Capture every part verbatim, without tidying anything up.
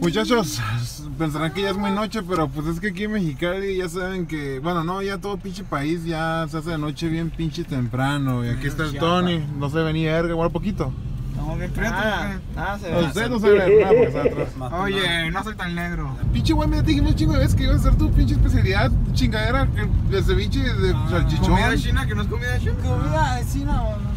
Muchachos, pensarán que ya es muy noche, pero pues es que aquí en Mexicali ya saben que, bueno, no, ya todo pinche país ya se hace de noche bien pinche temprano. Y aquí está el Tony, no se venía verga, igual poquito. No, bien prieto. Ah, ah, se ve. Usted no se ve nada porque está atrás. Oye, no soy tan negro. Pinche güey, me dijimos un chingo de veces que ibas a hacer tu pinche especialidad, chingadera, de ceviche, de Ah, salchichón. ¿Comida china que no es comida china? Comida de China o no.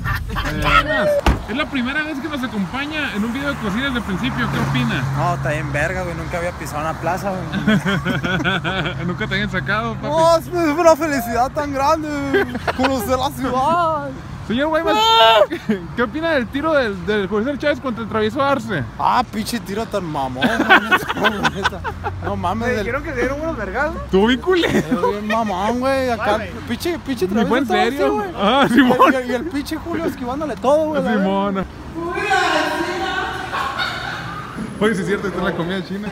Es la primera vez que nos acompaña en un video de cocina desde el principio. ¿Qué opina? No, está bien verga, güey. Nunca había pisado una plaza, güey. Nunca te habían sacado, papi. No, es una felicidad tan grande. Conocer la ciudad. Señor Guaymas, ¿qué opina del tiro del, del José Chávez contra el travieso Arce? Ah, pinche tiro tan mamón. No mames. ¿Me del- dijeron que le dieron unos vergados? Estuvo bien culero. Bien mamón, güey. Acá, Güey. pinche, pinche ¿Ni fue en travieso serio? todo así, güey. Ah, Y Simón. el, y el pinche Julio esquivándole todo, güey. la verga. Simón. Oye, sí es cierto, está en la comida china.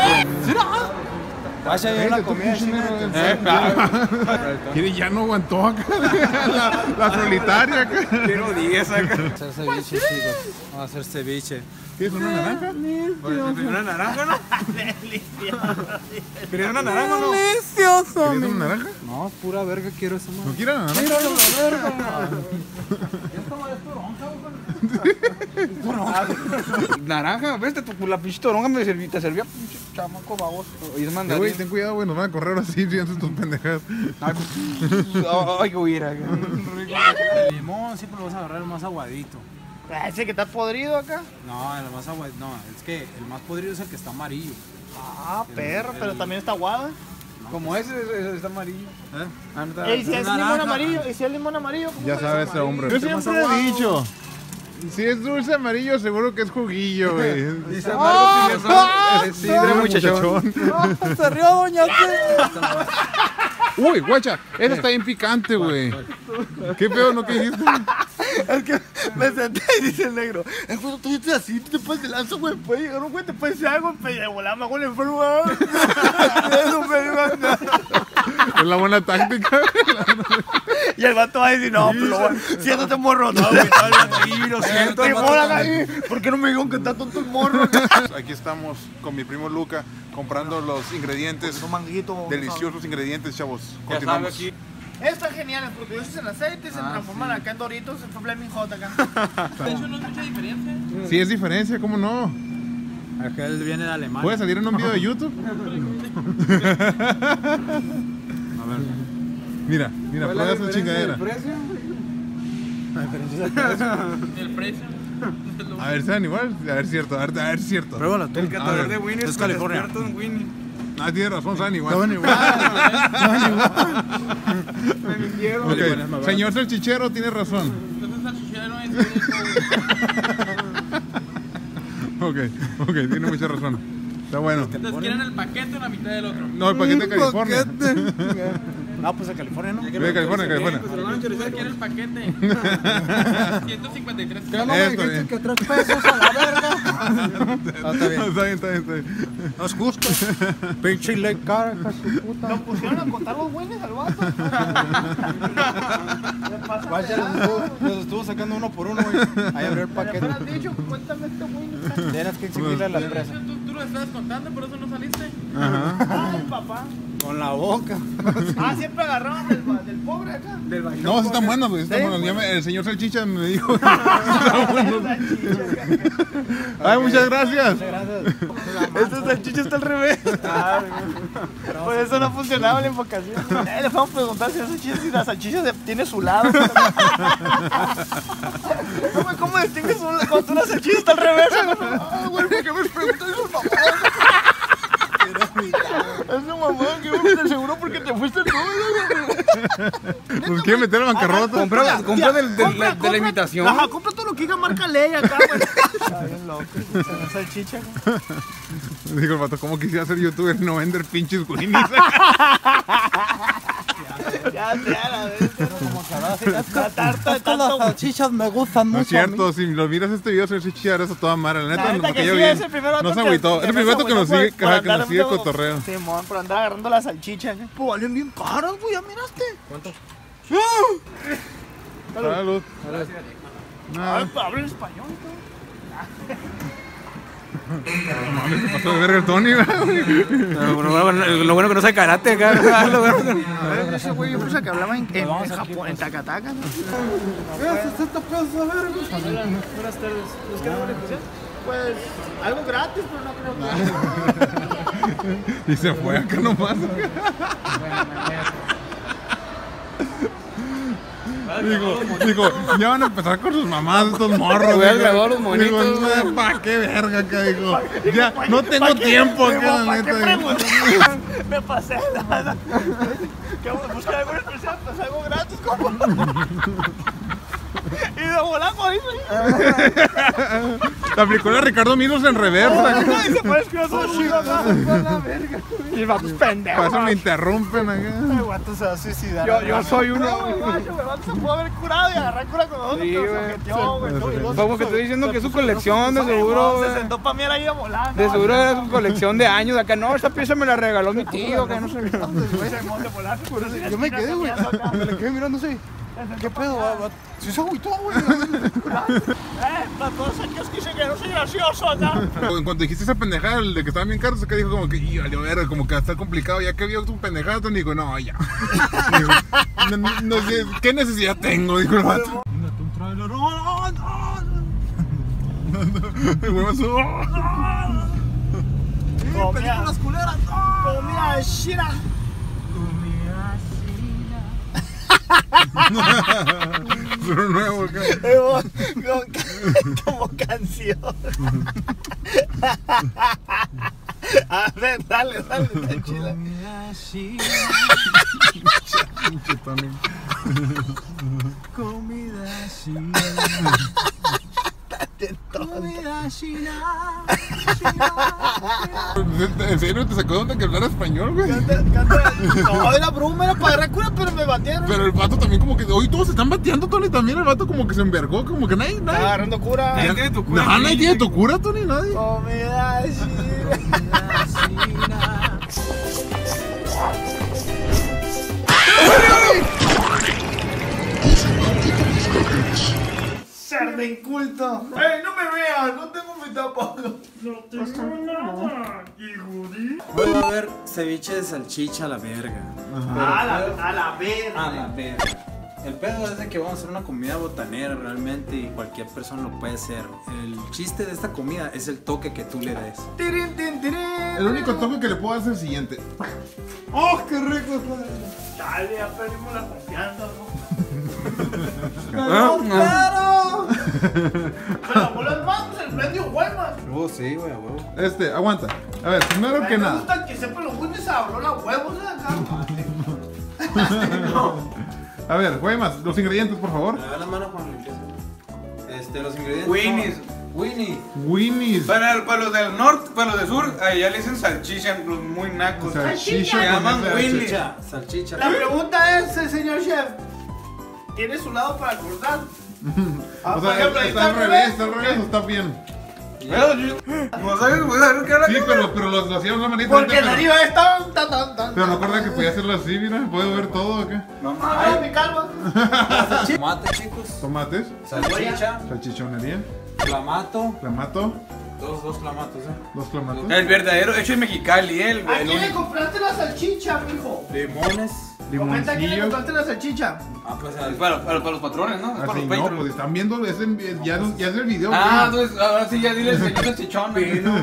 Vaya, hay una comida china. Eh, Mire, ya no aguantó acá. La, la solitaria acá. Quiero diez acá. Hacer ceviche, chicos. Vamos a hacer ceviche. ¿Quieres una naranja? ¿Una naranja, no? ¿Querías una naranja o no? Delicioso, ¿Quieres una naranja? No, es pura verga quiero esa ¿No madre. quieres la naranja? Míralo, la verga. Naranja, ves, tu, la pinche toronja me serví, te servía pinche chamaco baboso. Y es Eh, mandarín. güey, ten cuidado, güey, nos van a correr así si haces tus pendejadas. Ay, que huir acá. El limón siempre lo vas a agarrar el más aguadito. ¿Ese que está podrido acá? No, el más aguadito. No, es que el más podrido es el que está amarillo. Ah, perro, pero también está aguada. Como ese, ese está amarillo. ¿Eh? Ah, no está- ¿Y si es naranja. limón amarillo? ¿Y si es limón amarillo? ¿Cómo Ya sabes sabe ese amarillo? hombre. Yo siempre he dicho, si es dulce amarillo, seguro que es juguillo, güey. Dice Marco Silvestre, es sidra, muchachón. No, se rió doña T. Uy, guacha, esa está bien picante, güey. ¿Qué pedo, no que dijiste? Es que me senté y dice el negro, eh, güey, tú dices así, tú te puedes de lanza, güey, puede llegar un güey, te puede decir algo, pero de volar me hago el enfermo. Eso me iba a dar. Es la buena táctica. Y el vato va a decir, no, pero bueno, siéntate morro, no, güey, no, tranquilo, siento. Y moran ahí, ¿por qué no me dijeron que está tonto el morro? Aquí estamos con mi primo Luca comprando los ingredientes, Un manguito. deliciosos ingredientes, chavos. Ya sabe Continuamos. aquí. Están geniales porque ellos en aceite se transforman acá en Doritos, en Flaming Hot acá. ¿Eso no es mucha diferencia? Sí, es diferencia, ¿cómo no? Aquel viene de Alemania. ¿Puede salir en un video de YouTube? A ver. Mira, mira, ¿Cuál es la prueba esa diferencia chingadera. del precio? El precio. A ver, ¿saben igual? A ver, cierto, a ver, a ver, cierto. Pruébala tú. El catador ver, de Winnie es California. experto en Winnie. Ah, tiene razón, saben igual. Saben igual. Saben igual. Me mintieron. Ok, señor salchichero tiene razón. Entonces salchichero es Ok, ok, tiene mucha razón. Está bueno. Entonces quieren el paquete o la mitad del otro. No, el paquete de California. No, pues a California, ¿no? Vive de California, California. Pues lo van a chorizar, quiere el paquete. ciento cincuenta y tres. ¿Qué no me Esto, dijiste bien. que tres pesos a la verga? Ah, está bien. Está bien, está bien, está bien. No es justo. Pinche ley cara, hija de su puta. Nos pusieron a contar los buenos al vato. ¿Qué pasa? Vaya, los estuvo, los estuvo sacando uno por uno, güey. Ahí abrió el ¿Qué paquete. me has dicho? Cuéntame este güey. Tienes que exhibirle a la empresa. Tú, tú lo estabas contando, por eso no saliste. Ajá. Ay, papá. Con la boca. Ah, siempre agarraban del, del pobre acá. Del baile. No, sí están buenos, güey. Están buenos. Ya me- el señor Salchicha me dijo. Ay, muchas gracias. Gracias. Este salchicha está al revés. Por eso no funcionaba la invocación. Eh, le vamos a preguntar si la salchicha, si la salchicha se- tiene su lado. ¿Cómo, cómo distingues un- cuando una salchicha está al revés? Ah, güey, ¿por qué me preguntas eso, mamá? Es un mamá que me te aseguró porque te fuiste tú. Nos quiere meter a bancarrota. Compra, compra del, del- Compra, de la compra. imitación. Ajá, compra todo lo que diga marca ley acá, güey. Está bien loco. Una salchicha. Digo el vato, ¿cómo quisiera ser youtuber y no vender pinches Winnies? Ya, ya, la vez. Como que ahora sí. La tarta de Es que las tanto. salchichas me gustan mucho. No es cierto, si lo miras este video, Salchicha ya eres a toda madre. La neta, La no neta me que cayó sí, bien. es el primer vato No se que- agüitó. que Es el no primer se vato que nos agüitó sigue, por- que por nos andar sigue dando- cotorreo. Simón, por andar agarrando las salchichas. Pues valen bien caras, güey, ya miraste. ¿Cuánto? Salud. Ay, Nada. habla en español, No mames, se pasó de verga el Tony, güey. Lo bueno, lo bueno que no sabe karate acá. Lo bueno que- Ese güey yo pensaba que hablaba en, en, en Japón, en Takataka, ¿no? Buenas tardes. ¿Nos queda una especial? Pues algo gratis, pero no creo que. Y se fue acá nomás. Digo, digo, ya van a empezar con sus mamás estos morros. Voy a digo. grabar los monitos, Digo, güey. ¿pa' qué verga acá? Digo, ya, no tengo tiempo acá, la neta. digo. Me pasé nada. Que buscar algo especial, pues algo gratis, como. Y de volar con eso. La aplicó la Ricardo Minos en reversa. Y se puede escribir su chido, la verga. Y vamos pendejos. Para eso me interrumpen acá. El guato se va a suicidar. Yo, yo soy uno. No, güey, macho, el vato se pudo haber curado y agarrar cura con nosotros. Sí, pero se güey. metió, güey, todo, y luego Como que se- estoy diciendo se que es su puso- colección, de se- seguro, Se güey. sentó pa' mí ahí a volar. De seguro era su colección de años. Acá no, esta pieza me la regaló mi tío. Que no sé. Yo me quedé, güey. Me la quedé mirando así. ¿Qué pedo? Va, va. Sí se agüitó, güey. Eh, para todos aquellos que dicen que no soy gracioso acá. En cuanto dijiste esa pendejada, el de que estaban bien caros, acá dijo como que, y valió verga, como que está complicado. Ya que vio tu pendejada, Tony, digo, no, ya. Digo, no, no- no sé, ¿qué necesidad tengo? Dijo el vato. El güey me subió. Comida. Comida china. Pero nuevo acá. Como canción. A ver, dale, dale, está chila. Pinche Tony. ¿En serio te sacó de onda que hablara español, güey? No, era broma, era para agarrar cura, pero me batieron. Pero el vato también como que, hoy todos se están bateando, Tony, también el vato como que se envergó, como que nadie, Estaba nadie. agarrando cura. Nadie tiene tu cura Ajá, aquí. nadie tiene tu cura, Tony, nadie. Comida china. Ser de inculto. ¡Ey, no me veas! No tengo mi tapaco. Hoy va a haber ceviche de salchicha a la verga. A la, a la verga. A la verga. El pedo es de que vamos a hacer una comida botanera realmente y cualquier persona lo puede hacer. El chiste de esta comida es el toque que tú le des. Tirin, tin, tirin. El único toque que le puedo hacer es el siguiente. ¡Oh, qué rico está! Dale, ya perdimos la confianza, ¿no? ¡Pero! Pero bolas más, pues el premio huevas. Oh, sí, güey, a huevo. Este, aguanta. A ver, primero A que mí me nada. gusta que sepan los güeyes a los huevos de acá. A ver, güey más, los ingredientes, por favor. Me da la mano con limpieza. Este, los ingredientes. Winnie's. son- Winnie. Winnie's. Para, para los del norte, para los del sur, allá le dicen salchicha, los muy nacos. Salchicha Se con llaman esa Winnie's. Salchicha. Salchicha. La pregunta es, eh, señor chef, ¿tiene su lado para cortar? Ah, O por sea, ejemplo, ahí está al revés, está al revés, o está bien. Pero, yo- ¿no sabes, güey, sabes qué habla? Sí, pero, pero lo, lo hacíamos la manita. Porque pero, la arriba es tan, tan, tan, tan. pero recuerda que podía hacerlo así, mira, puedo ver todo acá. No Ah, mames. mi calma. Tomate, chicos. Tomates, Salchicha. salchichonería, Clamato. clamato, Dos, dos clamatos, eh. dos clamatos, El verdadero hecho en Mexicali, el, ¿A el quién le único. compraste la salchicha, mijo? Limones. Comenta a quién le limoncillos. compraste la salchicha. Ah, pues Es al. para, para, para los patrones, ¿no? Es para Así los no, patrons. pues están viendo, es en- ya, no- ya es el video. Ah, güey. entonces ahora sí ya dile el señor salchichón.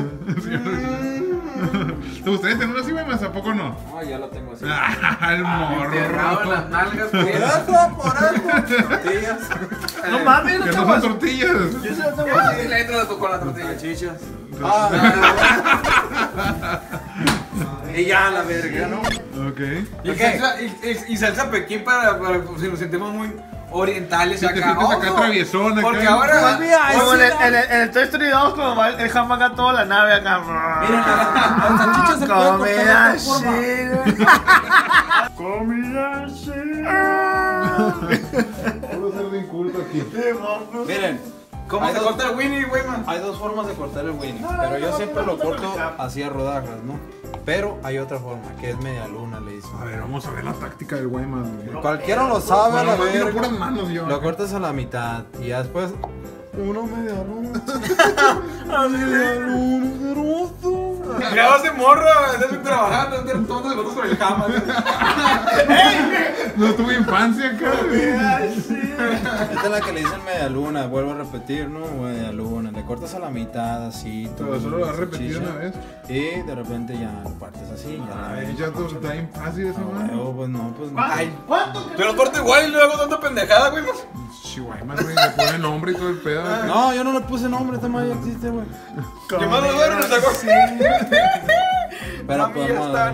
¿Te gustaría tener así, güey más? ¿A poco no? Ah, ya lo tengo así. Ah, el Enterrado en las morro. nalgas. Por pues. eso, por eso. Tortillas. No mames, Que no no te son vas. tortillas. Yo se lo tengo Ah, así. sí, le entro con la tortilla. Salchichas. Y ya, la verga, ¿no? Ok. Y, salsa, y, y- y salsa Pekín para, para si nos sentimos muy orientales Si te acá. sientes acá Ojo, traviesón, acá. Porque ahora. Como en el, en, el, en el Toy Story dos, como va el jamás acá toda la nave acá. Miren, las las salchichas se pueden cortar de Comida otra forma. china. Puedo ser de inculto aquí. Miren, ¿cómo Hay se dos- corta el Winnie, güey, man? Hay dos formas de cortar el Winnie, pero yo siempre lo corto así a rodajas, ¿no? Pero hay otra forma, que es media luna, le dicen. A ver, vamos a ver la táctica del güey más. Cualquiera lo sabe, a la Bueno, tiro verga. puras manos yo. Lo cortas a la mitad y ya después uno media luna. Mirabas de morro, estás trabajando, estás tomando fotos por el cama. No tuve infancia, cabrón. Esta es la que le dicen media luna, vuelvo a repetir, ¿no? Media luna, le cortas a la mitad así. Pero todo, solo lo has esa repetido chicha, una vez. Y de repente ya lo partes así. Ya Ay, ya todo está bien fácil esa madre. no, pues no, pues no. Ay, ¿Cuánto? te lo corto igual y luego tanta pendejada, güey. Chihuahua, güey, le pone nombre y todo el pedo. No, yo no le puse nombre, esta madre ya existe, güey. Yo más lo duermo, lo saco así. Pero Mami, ya podemos. está,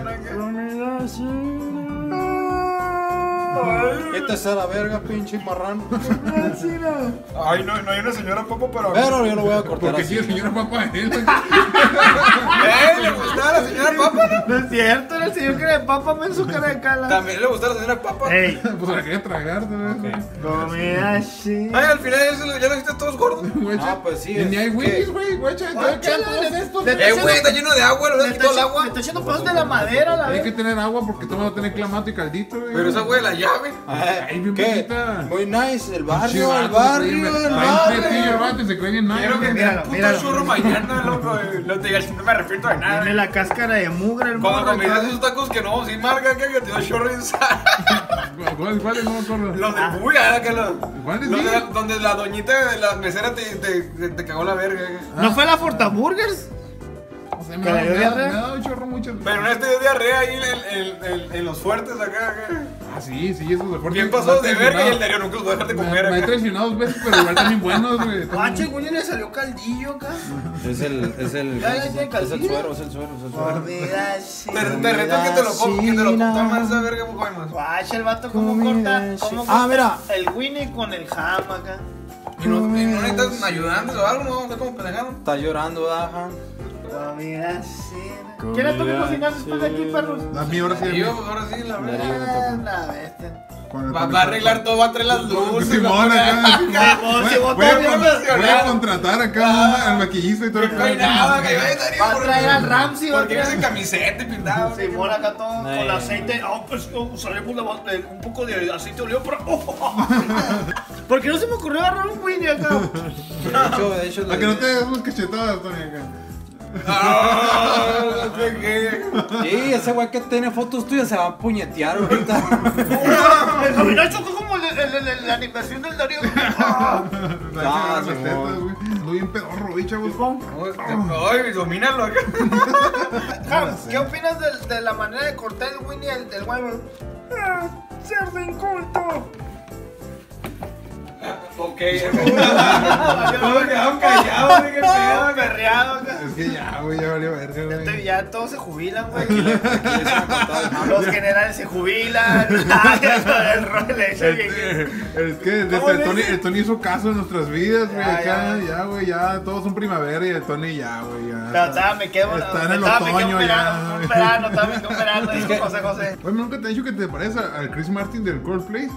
¿no? Quítese a la verga, pinche marrano. Ay, no, no hay una señora papa para mí. Pero yo lo voy a cortar Porque así. aquí el señor papá él. ¿Eh? ¿Le gustaba la señora papa? No es cierto, era el señor que era de papa, me en su cara de cala. También le gustaba la señora papa. Ey, Pues la quería tragar, ¿no? comida así. Ay, al final ya, se- ya lo viste todos gordos. Ah, pues sí. Y ni hay es Winnie's, que- güey, güey, chaval. Ay, ¿Qué chale, todo le- esto? le- Eh, güey, está lleno de agua, ¿no le Le has está quitado el echando- agua? le está echando pedazos de la madera, la Hay que vez. tener agua porque todo va a tener clamato y caldito, güey. Pero esa güey, la llave. Ay, bien ¿Qué? bonita. Muy nice, el barrio, Pinche el vato, barrio, güey, el está bien cretillo el barrio. vato y se cree bien nice, Quiero que güey. me haga Míralo, puto míralo. churro mañana, loco. No te digas, no me arrepiento de nada. Tiene la cáscara de mugre, el Cuando morro, comías acá. esos tacos que no, sin marca, que te dio chorro y sal. ¿Cuál- ¿Cuáles? No me acuerdo. Los de bulla, que los. ¿Cuáles los sí? de- donde la doñita de la mesera te, te, te, te cagó la verga. ¿No fue la Fortaburgers? O sea, me ¿Que ha le dio me ha- diarrea? me ha dado un chorro mucho. Pero en este dio diarrea ahí en, en, en, en los fuertes acá. acá. Ah, sí, sí, esos deportes. Bien pasó de verga y el Darío nunca los voy a dejar de Me, comer me he acá. traicionado dos veces, pero igual también buenos, güey. Ah, che, güey, le salió caldillo acá. Es el, es el, Ya, ya es tiene el caldillo. suero, es el suero, es el suero. Comida así. Te, te reto que te lo pongo, que te lo comas esa verga, poco más. Guacha, el vato cómo Comida corta, así. cómo Ah, corta mira. el Winnie con el ham acá. Y no, y no necesitas ayudantes o algo, no, no como pendejado. Está llorando, Daja. Comida así. ¿Quién le toca cocinar después de aquí, perros? A mí ahora sí. Y yo, pues ahora sí, la verdad. Ah, la bestia. Va, va a arreglar todo, va a traer las luces. Simón, va a acá. poner- Simón. si vos Voy a, todavía con- no has voy a llorado. contratar acá al maquillista y todo. No peinado, que vaya Darío. Va a ¿por traer qué? al Ramsey, va a Porque traer- vienes en camiseta y pintado. Simón acá todo con Eh. aceite. Oh, pues oh, usaremos la- el- un poco de aceite de oliva para. Oh. ¿Por qué no se me ocurrió agarrar un Winnie acá? De hecho, de hecho. Para que no te des unas cachetadas, Tony, acá. Ah, ¿qué, qué? Sí, ese güey que tiene fotos tuyas se va a puñetear ahorita. El caminacho fue como el- el- el- el- la animación del Darío. Ah. Ah, Las tetas, Simón. güey. Ando bien pedorro, güey, chavos. Ay, domínalo acá. Jam, ¿qué opinas de, de la manera de cortar el Winnie del, del huevo? Ah, cerdo inculto. Ok. Todos quedaron callados, ¿de qué pedo? Perreado acá. Es que ya, güey, ya valió verga, Ya, te- güey. ya todos se jubilan, güey. Los generales se jubilan. El rol le echa bien. Es que desde ¿Cómo el le Tony, dices? el Tony hizo caso en nuestras vidas, güey. Ya, Acá, ya. ya, güey, ya, todos son primavera y el Tony ya, güey, ya. Pero estaba, me quedo. Está en me el estaba, me quedo otoño un ya, verano, güey. un verano, estaba, me quedo un verano. Dijo José José. Oye, ¿nunca te he dicho que te pareces a- al Chris Martin del Coldplay?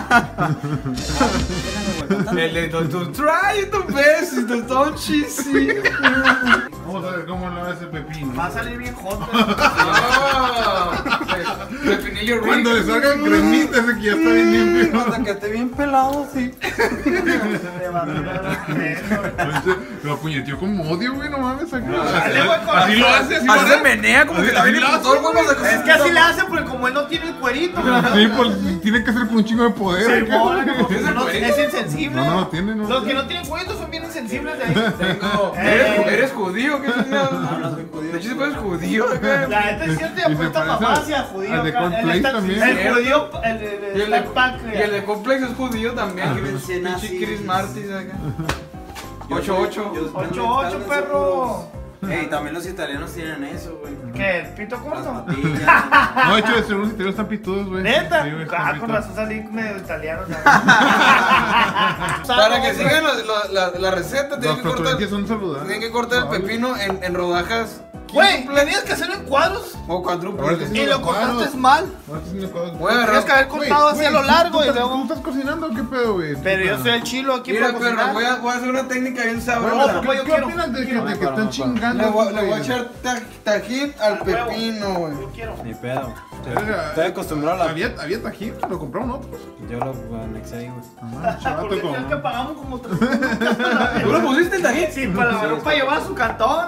El de don't, don't try it, don't best, it, don't cheesy. Vamos a ver cómo lo hace Pepín. Va a salir bien hot. Ah, Pepinillo rico. Cuando le salgan cremitas, ese que ya está bien limpio. Hasta que esté bien pelado, sí. Le va a dar un beso. Lo puñeteó como odio, güey, no mames. Acá. Dale, güey, con Así lo razón. hace, así lo Así se hace. menea como que la Así viene lo con todo el hace, huevo güey. de Es que así le hace porque como él no tiene el cuerito. Sí, pues tiene que ser con un chingo de poder. acá. Simón, como no, es insensible. No, no lo tiene, no. Los que no tienen cuerito son bien insensibles de ahí. Tengo. Eh. ¿Eres, eres judío? ¿Qué chingados? De hecho, si eres judío acá. La neta es cierto, Y ya se puesta parece mamá al- hacia judío. al de acá. Coldplay Él está- también. El judío, el de- Y de el de, Star Pack. y el de Complex es judío también. Pinche Chris Martin acá. ocho ocho. ocho ocho, perro. Ey, también los italianos tienen eso, güey. ¿Qué? ¿El pito Las corto? patillas. No, de hecho, de seguro los italianos están pitudos, güey. ¿Neta? Sí, güey, están Ah, con pitudos. razón salí medio italiano. Para que sigan los- los- la, la receta, tienen Las que cortar, flatulencias son saludables. tienen que cortar el pepino en, en rodajas Güey, tenías que hacerlo en cuadros O cuádruples. Ahora sí. y lo cortaste mal. Ahora sí me acuerdo. Voy a agarrar- Tenías que haber cortado Güey, así a güey, lo largo ¿tú y estás- luego. ¿Tú estás cocinando o qué pedo, güey? Pero yo Puta. soy el chilo aquí Mira, para perro, cocinar. voy a, voy a hacer una técnica bien Bueno, sabrosa. no, ¿qué, yo ¿qué quiero, opinas de que, quiero. de que están chingando? Le voy, le voy a güey? echar ta- tajín al pepino, güey. Yo quiero. Ni pedo. Verga, Estoy acostumbrado a la. ¿Había, había tajín? ¿Lo compraron otros? Yo lo anexé ahí, güey. Ah, chato, Porque como- creo que pagamos como trescientos. ¿Tú lo pusiste el tajín? Sí, para la ropa llevar su cantón.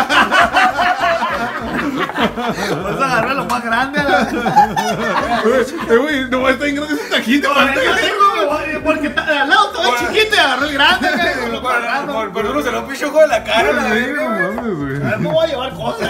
Por eso agarré lo más grande. La... Eh, güey, no está bien grande ese tajín. te va a- Yo tengo, güey, porque ta- al lado todo es chiquito y agarré el grande. güey, lo agarrando. Por, por uno se lo picho ojo de la cara, la Sí, verga, no güey. mames, güey. A ver, me voy a llevar cosas.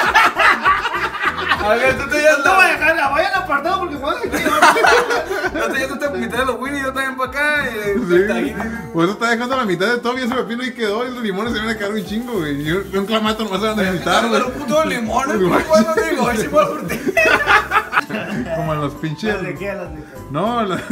A ver, tú te ya No te voy a dejar, la vayan apartado porque voy a llevar. tú ya tú te mitad de los Winnie, yo también para acá. Y el Sí, tajín. por eso está dejando la mitad de todo y ese pepino ahí quedó y los limones se van a quedar un chingo, güey. Y un un clamato nomás se van a necesitar, güey. un puto limón, güey. Bueno, digo, ahí sí voy a surtir. Como en los pinches. ¿De qué? Las de- No, la-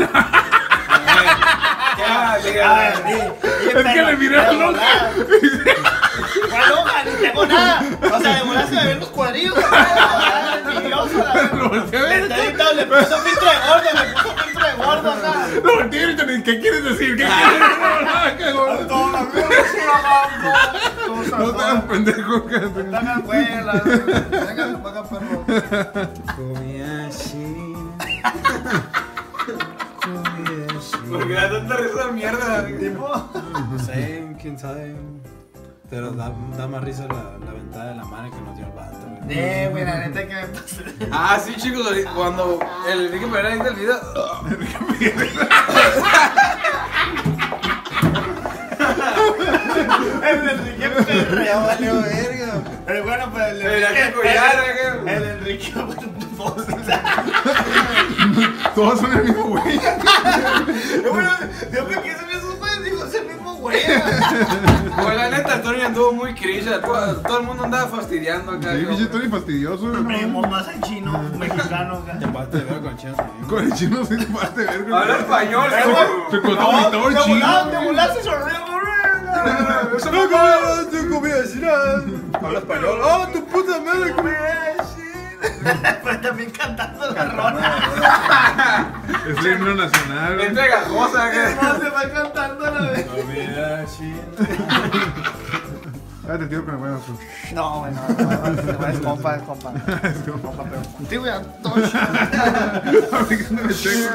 Ya, A diga. ver, sí. es que le miré a la loca. ¿Cuál hoja? Ni tengo nada. O sea, de volar se me ven los cuadrillos. Envidioso, la verdad. Lo volteé a Le ver. está gritando, le puso filtro de gordo, le puso filtro de gordo acá. Lo volteé y ahorita, ¿qué quieres decir? ¿Qué quieres decir? ¿Qué gordo? Toma, güey, sí, vamos. No te hagas pendejo, que Hagan vuelas. Vengan para acá, perro. ¿Por qué da tanta risa de mierda? Tipo. No sé, quién sabe. Pero da, da más risa la, la ventada de la mano que nos dio el vato, güey. Eh, güey, la neta que me pasé. Ah, sí, chicos, ahorita- cuando el Enrique Pereira dice el video. El Enrique perreo, valió verga. Pero bueno, pues el Mira Enrique. qué collar, el- ¿qué? El Enrique, pues, todos son el mismo güey. Yo, bueno, yo me quise ver esos güeyes, digo, es el mismo güey. Pues la neta, Tony anduvo muy cringe. Todo, todo el mundo andaba fastidiando acá. Sí, como- pinche Tony fastidioso, güey. Primo más en chino, mexicano. acá. Te parte de ver con chinos también. Con el chino sí te parte verga. Habla español, Eh, güey. Se No, contaminó el de chino. volar, de volar se sonrió. Eso no va, tu comida china. Habla español. ¡Oh, tu puta madre! Pero también cantando la rola. Es el himno nacional, güey. Entre gajosa, que. No, se va cantando a la vez. Comida china. Ah, te tiro con el bueno. No, bueno, no, no, es compa, es compa. Es compa, pero contigo ya todo Aplicándole checo.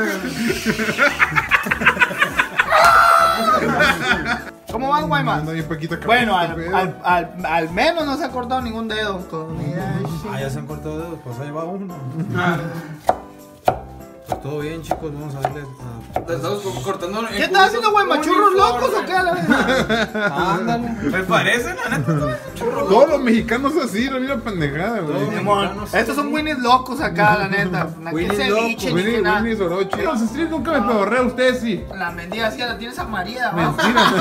¿Cómo vas, Guaymas? Anda bien Paquita Capaz, Bueno, este al, pedo. al, al, al menos no se ha cortado ningún dedo. Comida Ah, ya se han cortado dedos, pues ahí va uno. Pues todo bien, chicos, vamos a darle a... Te estamos cortando. en ¿Qué estás haciendo, cubitos Guaymachurros locos o uniformes. qué a la vez? Ándale. Me parece, la neta. Todos los mexicanos así, la misma pendejada, güey. Simón, estos son Winnies locos acá, la neta. Aquí Winnies se locos, biche ni Winnie, que nada. Winnie Sorochi. Los streams nunca me pedorrea, ustedes sí. La mendiga así, la tienes amarilla abajo.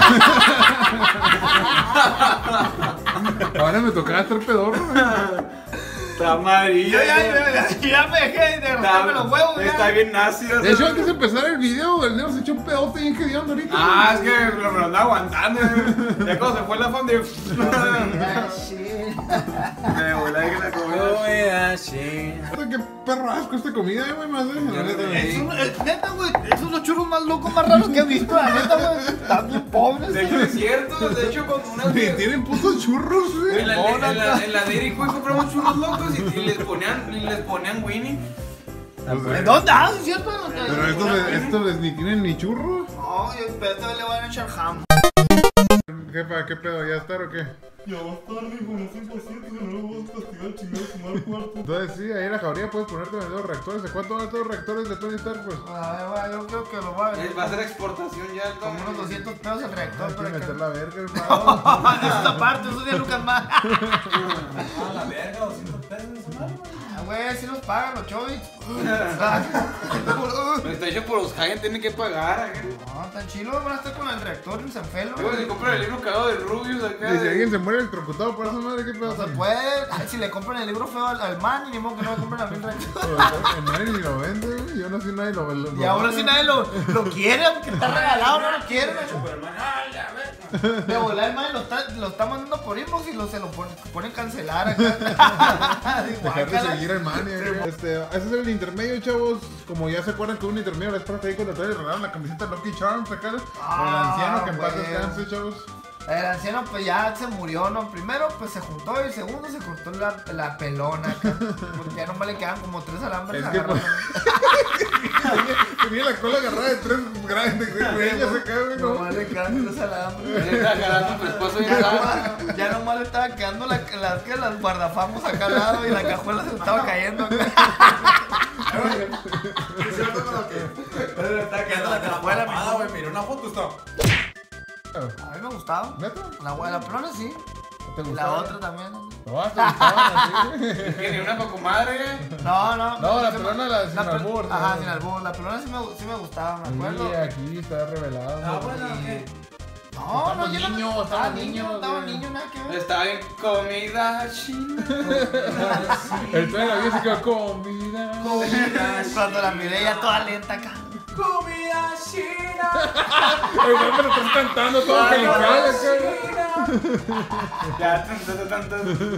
Ahora me tocaba estar pedorro, güey. Está amarillo. Yo ya, ya, ya, ya me dejé de romperme los huevos. ya. Está bien nacido. De hecho, antes de empezar el video, el Neo se echó un pedote bien hediondo ahorita. Ah, es que lo, me lo andaba aguantando. güey. Ya cuando se fue la fonda. Ah, shit. Me volé que la comió. Comida china. Puta, qué perro asco esta comida, güey, más eh. La neta, güey. Es un- es neta, güey, esos son los churros más locos, más raros que he visto, la neta, güey. Están bien pobres. De hecho, es cierto. De hecho, con una Y tienen putos churros, güey. En la, en la, en la Dairy Queen compramos churros locos y, y les ponían, y les ponían Winnie. ¿En dónde? Ah, ¿sí es cierto? Pero estos, de- estos de- ni tienen ni churros. No, yo pero esta vez le voy a echar ham. Jefa, ¿qué pedo? ¿Ya está o qué? Ya va a estar, hijo, no seas impaciente, si no lo vas a castigar, chingado, su mal cuarto. Entonces sí, ahí en la jauría puedes ponerte en los reactores. ¿A cuánto van los reactores de Tony Stark, pues? A ver, güey, yo creo que lo va a ver. Va a ser exportación ya. el Como unos doscientos pesos el reactor Hay que para meter que. la verga, hermano. Eso es aparte, esos diez lucas más. Ah, la verga, doscientos pesos, ¿no? Ah, güey, si los pagan los chovis. Está hecho por los Hagen, tienen que pagar. No, tan chilo, van a estar con el reactor en San Felo. Luego se compran el libro cagado de Rubius acá. Y si alguien se muere electrocutado por esa madre, ¿qué pedo? No se puede. Ay, si le compran el libro feo al, al man, y ni modo que no le compren a mí el reactor. El nadie ni lo vende, güey. Yo no sé nadie lo vende. Y ahora si nadie lo, lo quiere, aunque está regalado, no lo quieren. Superman, ay, ya, ver. De volar el man lo está, lo está mandando por inbox y lo, se lo pone, pone cancelar acá. Dejar de seguir al man. Este, ese es el intermedio, chavos. Como ya se acuerdan que un intermedio la vez pasada ahí cuando te regalaron la camiseta Lucky Charms acá. Ah, el anciano que en paz pues. descanse, chavos. El anciano pues ya se murió, ¿no? Primero pues se juntó y el segundo se cortó la, la pelona acá. Porque ya nomás le quedan como tres alambres Es que agarrados. tenía, tenía la cola agarrada de tres grandes de huellas acá, güey, ¿no? Nomás le quedan tres alambres. Está agarrando tu esposo y Ya nomás, ya nomás le estaba quedando la, las, que las guardafamos acá al lado y la cajuela se le estaba cayendo acá. Es cierto con lo que. Pero le está quedando la cajuela, mi güey. Mira, una foto está. A mí me gustaba. ¿Neta? La, la pelona sí. ¿Te Y la gustaba? otra también. No, te gustaban así. que ni una poco madre. No, no. No, la sí me- pelona, la sin pel- albur, Ajá, ¿no? sin albur. La pelona sí me, sí me gustaba, me acuerdo. Sí, aquí está revelado. Ah, bueno, ¿qué? No, no, Estamos yo no- niños, estaba estamos niño, niños, estaba güey. niño, nada que ver. Está en comida china. El tren la se quedó comida. Cuando la miré ya toda lenta acá. Comida china. El güey me lo estás cantando todo angelical acá. Ya, tanto, tanto.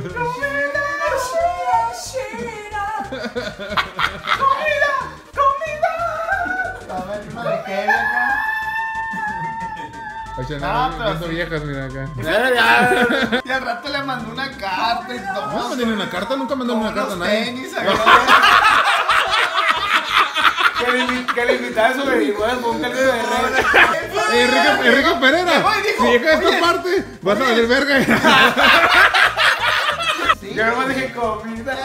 A ver, una de Kevin acá. Oye, Ah, no, pero viendo sí. viejas, mira acá. Y al rato le mandó una carta y todo. No, mandé ni una carta, nunca mandé Con una carta a unos nadie. tenis acá. Que le invi- que le invitaba a su bebigual con un caldo de res. Enrique, Enrique Pereira, Oye, dijo, si llega a esta oye. parte, vas a valer verga. Sí, Yo nomás dije comida.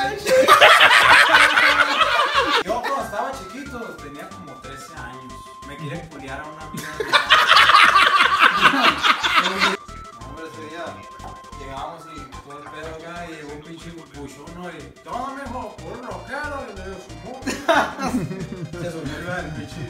Yo cuando estaba chiquito tenía como trece años. Me quería culiar a una amiga. No, hombre, ese día llegábamos y todo el pedo acá y llegó un pinche buchón, ¿no? Y todo mejor, por un rockero y le dio su mu. Se subió el pinche.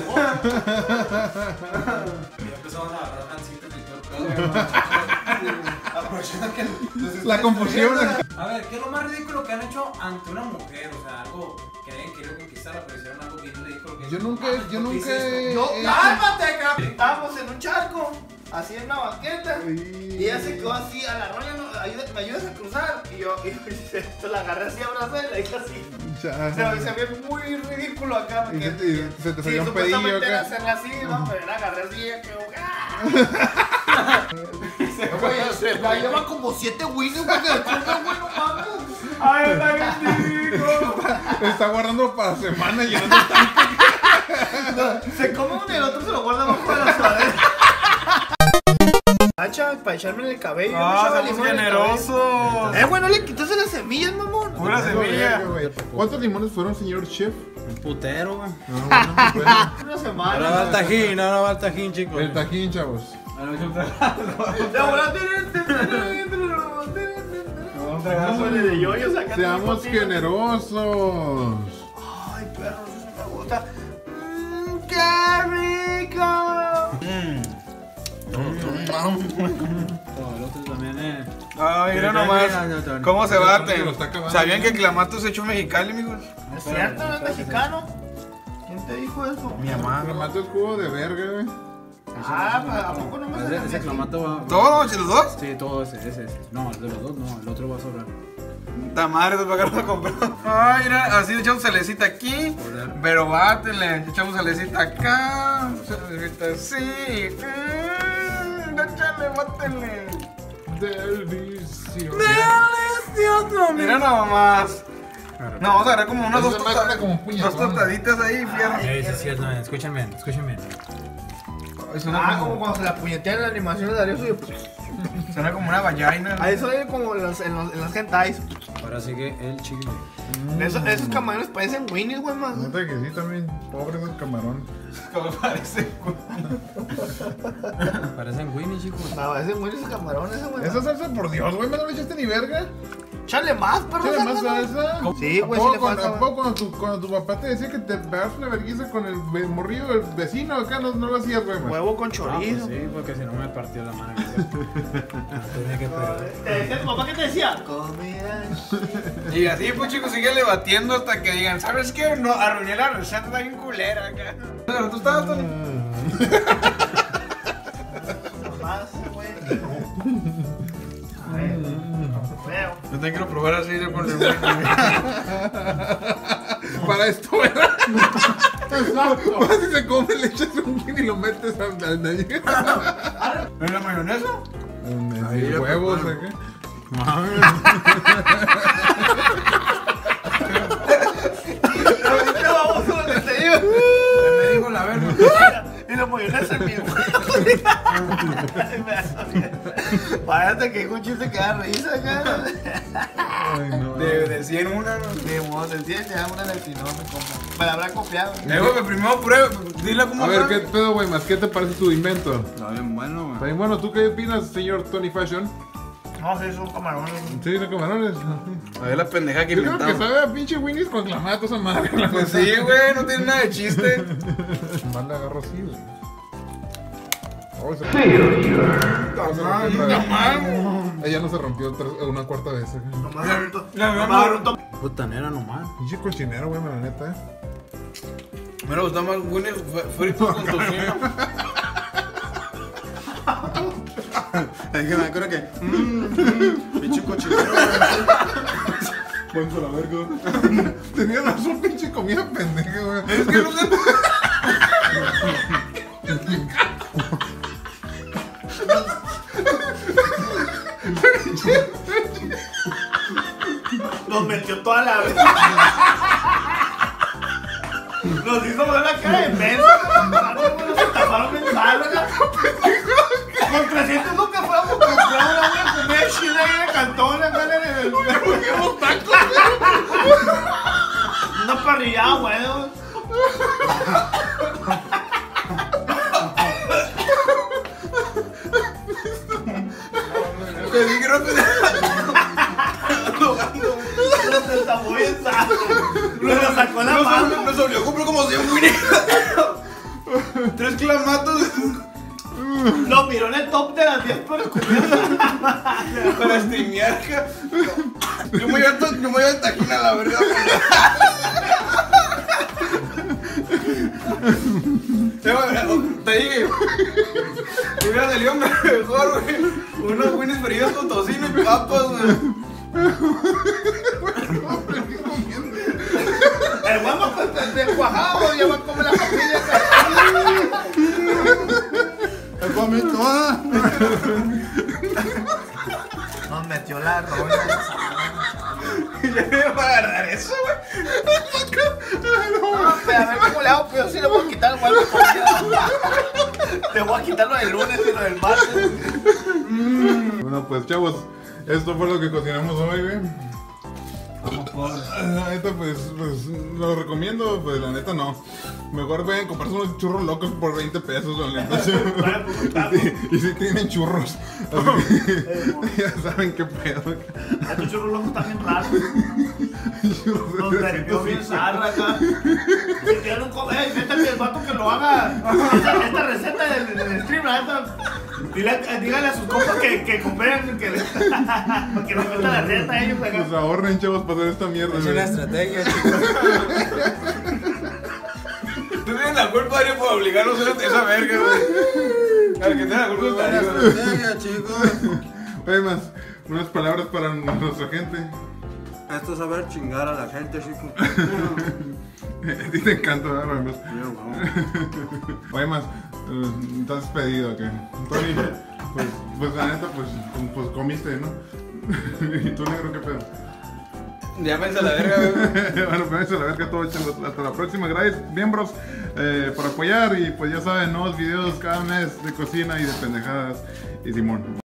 Y ya empezamos a agarrar cancitas y todo el pedo. Aprovechando que los La confusión. A ver, ¿qué es lo más ridículo que han hecho ante una mujer? O sea, algo que hayan querido conquistarla, pero hicieron algo bien ridículo. Que Yo nunca, mames, yo ¿por qué nunca. hiciste esto? No, eh, cálmate, cabrón. Estábamos en un charco, así en una banqueta. Y- Y ella se quedó así a la roña, no, ayuda- me ayudas a cruzar. Y yo, y yo la agarré así, abrazé y la hice así. Ya. Se, se ve muy ridículo acá. Y porque- se te- y se te sí, salió un pedillo supuestamente era acá. hacerla así, ¿no? Pero la agarré así y ella quedó. ¡ah! Güey, la lleva como siete Winnies, güey, de azúcar, güey, no mames. Ay, está bien rico. Está guardando para semana llenando el tanque. Se come uno y el otro se lo guarda abajo de la sudadera. Hacha, para echarme en el cabello. yo me Ah, echaba somos limón en el generosos. cabello. Eh, güey, no le quitaste las semillas, mamón. Pura semilla. ¿Cuántos limones fueron, señor chef? Un putero, güey. Ah, bueno, pues, Una Ahora va semana. el tajín, ahora va el tajín, chicos. el tajín, chavos. Ya, ahora de yoyos acá. Seamos generosos. Ay, perro, eso me gusta. Mmm, qué rico. Oh, el otro también, eh. Ay, mira nomás. ¿Cómo se baten? Lo está acabando. ¿Sabían que Clamato se echó Mexicali, amigos? ¿Es cierto? ¿No es mexicano? ¿Quién te dijo eso? Mi mamá. Me mato el jugo de verga, güey. Ah, pues, ¿a poco no me Ese, sale ese así? clamato va. ¿Todos? ¿Los dos? Sí, todo ese, ese, ese. No, el de los dos no, el otro va a sobrar. Ta madre, te pagaron a comprar. Ay, mira, así le echamos salecita aquí. Pero bátele, echamos salecita acá. Salecita así. Mmm, échale, bátele. Delicioso. Delicioso. Mira nomás. No, vamos a agarrar como unas Eso dos, es más tosta- como un puñetón. dos tostaditas ahí, fierro. Eh, sí, es cierto, eh, escuchen bien, escuchen bien. Ah, como cuando se la puñetean en la animación de Darío Suyo. Suena como una vallaina. Ahí soy como en los, en los, en las hentais. Ahora sigue el chile. Esos, esos camarones parecen Winnies, güey, más. Neta que sí, también. Pobre ese camarón. Como parece. Parecen Winnie, chicos. No, parecen Winnies esos camarones, güey. Esa salsa, por Dios, güey, me no le echaste ni verga. Chale más, perro. ¿Qué más sácalo. salsa? Sí, güey, ¿A sí poco le cuando- falta, ¿A poco cuando tu, cuando tu papá te decía que te pegas una vergüenza con el ve- morrillo del vecino acá no, no lo hacías, güey? Huevo con Ah, pues chorizo. sí, porque si no me partió la mano. Tenía que pegar. ¿Te decía tu papá qué te decía? Comida. Y así, pues chicos, sigue batiendo hasta que digan, ¿sabes qué? No, arruiné la receta, está bien culera acá. Pero tú estabas, Tony. Más, güey. Yo te quiero probar así de con el Winnie. Para esto, ¿verdad? Exacto. Más si se come, le echas un Winnie y lo metes al nariz. ¿En la mayonesa? Ahí huevos, ¿qué? Vamos a donde te digo. Me dijo la verga. Y la mayonesa en mi Parece que un chiste que da risa acá. Ay, no. De, de cien una, ¿no? De modo, del cien ya una del si no me compra. Me la habrá copiado. Eh, güey, primero prueba. Dile cómo A ver, está. ¿qué pedo, güey? ¿Más qué te parece tu invento? Está bien bueno, Está güey. bien bueno. ¿Tú qué opinas, señor Tony Fashion? No, sí, son camarones. Sí, no camarones. A ver la pendeja que Yo creo que inventamos. sabe a pinche Winnie's con clamatos a madre. Pues sí, güey, no tiene nada de chiste. Mal le agarro así, güey. Oh, se... Ella no se rompió tres- una cuarta vez. eh. Nomás agarró La un toque. Botanera nomás. Pinche cochinero, güey, la neta, eh. Me gusta más Winnie frito con tocino. Es que me acuerdo que. Mmm, pinche cochinero. Buen por la verga. Tenía razón, pinche comida pendeja, güey. Es que no sé. Nos metió toda la vez. Nos hizo ver la cara de menso. Nos estafaron en salga. Con trescientos nunca fuéramos a comprar una buena comida china ahí en el cantón. Acá en el. Una parrillada, bueno. Te dije rápido. Nos estafó bien sano. Nos sacó la mano. Nos obligó a comprar como cien Winnie. Tres clamatos Nos miró en el top de las diez por para streamear. Yo me voy a, yo me voy a taquina, la verdad. Te dije, hubiera salido mejor, güey. Unos Winnies fríos con tocino y papas, güey. El guamo pues del cuajado ya va a comer la papilla. El guamito, ah. Nos metió la roña. Ya me iba a agarrar eso, güey. No, pero a ver cómo le hago, pero yo sí le voy a quitar el guamo de comida. Le voy a quitar lo del lunes y lo del martes. Bueno, pues, chavos, esto fue lo que cocinamos hoy, güey. La neta, pues, pues, lo recomiendo, pues, la neta no. Mejor vayan a comprarse unos churros locos por veinte pesos, la neta. Y si, y si tienen churros, así que ya saben qué pedo. Estos churros locos están bien raros. Churros de Nos nervió bien trescientos zarra acá. Si quieren comer, métale el vato que lo haga. Esta, esta receta del, del stream, la neta. Dile, díganle a sus compas que, que cooperen, que, que nos metan la receta a ellos acá. Pues ahorren, chavos, para hacer esta mierda, Es güey. una estrategia, chicos. Tú tienes la culpa, Darío, por obligarnos a hacer esa verga, güey. Al que tenga la culpa es Buena Darío. estrategia, chicos. Oye, más, unas palabras para nuestra gente. Esto es saber chingar a la gente, chicos. A ti te encanta, ¿verdad, Ramos? Oye, más, eh, ¿estás despedido o qué? Tony, pues, pues la neta, pues, pues comiste, ¿no? ¿Y tú, negro, qué pedo? Ya pensé la verga, güey. Bueno, pues eso, la verdad que todo, chavos. Hasta la próxima. Gracias, miembros, eh, por apoyar. Y pues ya saben, nuevos videos cada mes de cocina y de pendejadas y Simón.